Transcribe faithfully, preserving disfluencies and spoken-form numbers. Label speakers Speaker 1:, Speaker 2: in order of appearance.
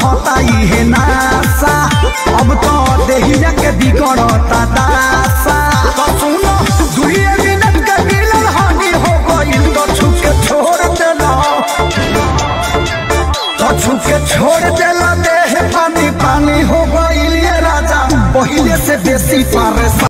Speaker 1: रहता है नासा, अब तो देहिया के बिगड़ता दासा। तो सुनो दुई मिनट के मिलन हानि हो गइल, तो छुके छोड़ देला, तो छुके छोड़ देला, देह पानी पानी हो गइल। ये राजा पहिले से बेसी पारे